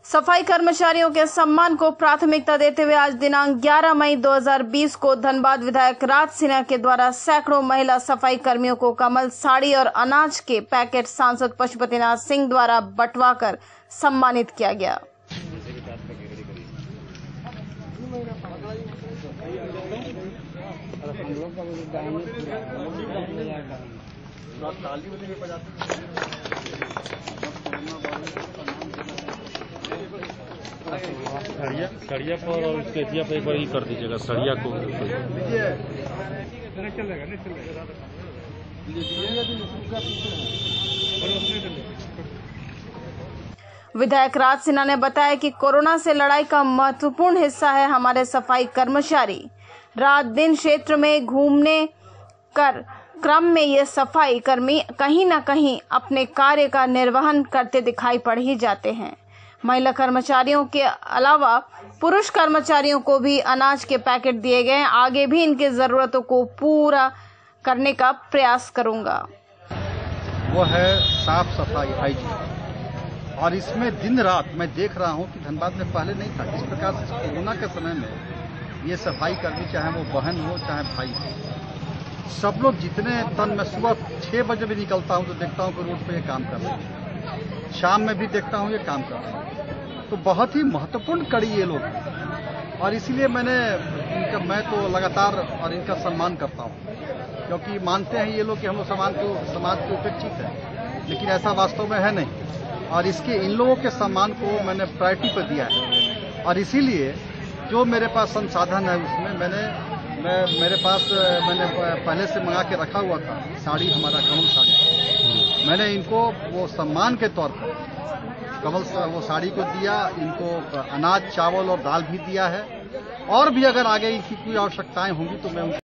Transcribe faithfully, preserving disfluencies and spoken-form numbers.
सफाई कर्मचारियों के सम्मान को प्राथमिकता देते हुए आज दिनांक ग्यारह मई दो हज़ार बीस को धनबाद विधायक राज सिन्हा के द्वारा सैकड़ों महिला सफाई कर्मियों को कमल साड़ी और अनाज के पैकेट सांसद पशुपतिनाथ सिंह द्वारा बंटवाकर सम्मानित किया गया। सड़िया सड़िया पर और उसके एथिया पर एक बार ही कर दीजिएगा सड़िया को। विधायक राज सिन्हा ने बताया कि कोरोना से लड़ाई का महत्वपूर्ण हिस्सा है हमारे सफाई कर्मचारी। रात दिन क्षेत्र में घूमने कर क्रम में ये सफाई कर्मी कहीं न कहीं अपने कार्य का निर्वहन करते दिखाई पड़ ही जाते हैं। महिला कर्मचारियों के अलावा पुरुष कर्मचारियों को भी अनाज के पैकेट दिए गए। आगे भी इनकी जरूरतों को पूरा करने का प्रयास करूंगा। वो है साफ सफाई हाइजीन, और इसमें दिन रात मैं देख रहा हूं कि धनबाद में पहले नहीं था। इस प्रकार से कोरोना के समय में ये सफाई कर्मी, चाहे वो बहन हो चाहे भाई हो, सब लोग जितने तन में सुबह छह बजे भी निकलता हूं तो देखता हूं कि रोड पे ये काम कर रहे हैं, शाम में भी देखता हूं ये काम कर रहे हैं। तो बहुत ही महत्वपूर्ण कड़ी ये लोग हैं, और इसीलिए मैंने इनका मैं तो लगातार और इनका सम्मान करता हूं, क्योंकि मानते हैं ये लोग कि हम लोग समाज को समाज के उपेक्षित है, लेकिन ऐसा वास्तव में है नहीं। और इसके इन लोगों के सम्मान को मैंने प्रायोरिटी पर दिया है, और इसीलिए जो मेरे पास संसाधन है उसमें मैंने मैं मेरे पास मैंने पहले से मंगा के रखा हुआ था साड़ी, हमारा कमल साड़ी, मैंने इनको वो सम्मान के तौर पर कमल वो साड़ी को दिया। इनको अनाज, चावल और दाल भी दिया है, और भी अगर आगे इनकी कोई आवश्यकताएं होंगी तो मैं